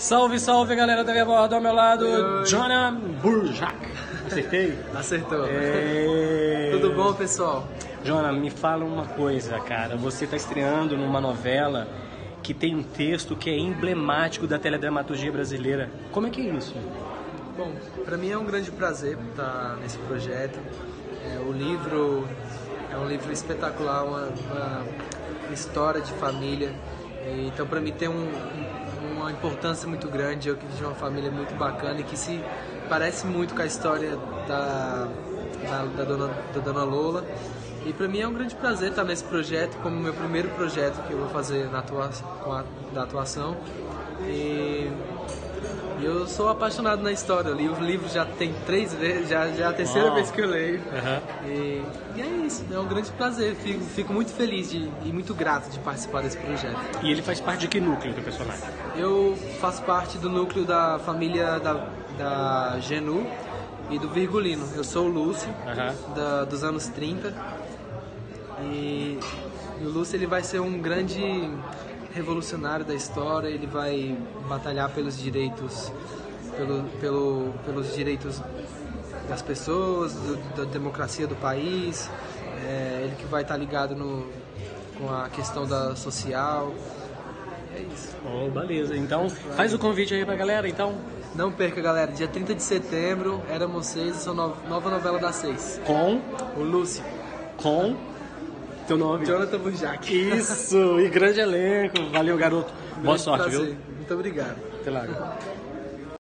Salve, salve, galera da minha borda, ao meu lado, Jonah Burjak. Acertei? Acertou. Tudo bom, pessoal? Jonah, me fala uma coisa, cara. Você está estreando numa novela que tem um texto que é emblemático da teledramaturgia brasileira. Como é que é isso? Bom, para mim é um grande prazer estar nesse projeto. O livro é um livro espetacular, uma história de família. Então, para mim tem uma importância muito grande. Eu que de uma família muito bacana e que se parece muito com a história da Dona Lola. E para mim é um grande prazer estar nesse projeto, como meu primeiro projeto que eu vou fazer da atuação. E eu sou apaixonado na história. Eu li o livro já tem 3 vezes, já é a terceira vez que eu leio. E é isso, é um grande prazer. Fico muito feliz e muito grato de participar desse projeto. E ele faz parte de que núcleo do personagem? Eu faço parte do núcleo da família da Genu e do Virgulino. Eu sou o Lúcio, dos anos 30. E o Lúcio ele vai ser um grande revolucionário da história. Ele vai batalhar pelos direitos, pelos direitos das pessoas, da democracia do país. Ele que vai estar ligado com a questão da social. É isso. Oh, beleza. Então, faz o convite aí pra galera, então. Não perca, galera. Dia 30 de setembro, Éramos Seis, essa nova novela das 6. Com o Lúcio. Com teu nome? Jonathan Burjak. Isso! E grande elenco. Valeu, garoto. Boa sorte, prazer. viu? Muito obrigado. Até lá.